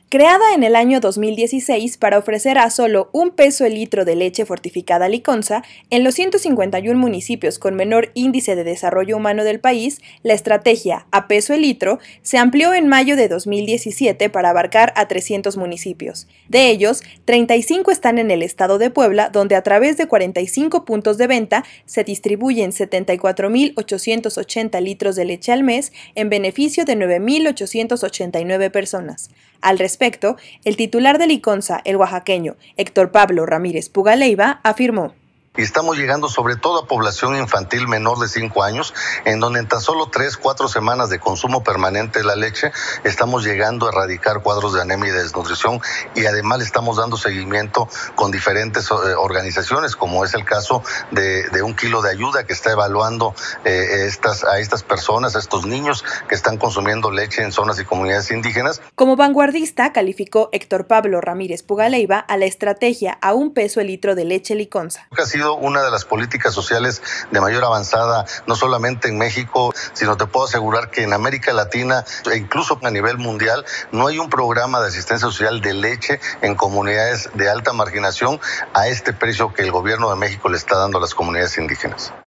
Creada en el año 2016 para ofrecer a solo $1 el litro de leche fortificada Liconza, en los 151 municipios con menor índice de desarrollo humano del país, la estrategia a peso el litro se amplió en mayo de 2017 para abarcar a 300 municipios. De ellos, 35 están en el estado de Puebla, donde a través de 45 puntos de venta se distribuyen 74.880 litros de leche al mes en beneficio de 9.889 personas. Al respecto, el titular de Liconza, el oaxaqueño Héctor Pablo Ramírez Puga Leiva, afirmó: Y estamos llegando sobre todo a población infantil menor de 5 años, en donde en tan solo 3-4 semanas de consumo permanente de la leche, estamos llegando a erradicar cuadros de anemia y de desnutrición, y además le estamos dando seguimiento con diferentes organizaciones, como es el caso de un kilo de ayuda que está evaluando a estas personas, a estos niños que están consumiendo leche en zonas y comunidades indígenas. Como vanguardista, calificó Héctor Pablo Ramírez Puga Leiva a la estrategia a $1 el litro de leche Liconza. Ha sido una de las políticas sociales de mayor avanzada, no solamente en México, sino te puedo asegurar que en América Latina e incluso a nivel mundial no hay un programa de asistencia social de leche en comunidades de alta marginación a este precio que el gobierno de México le está dando a las comunidades indígenas.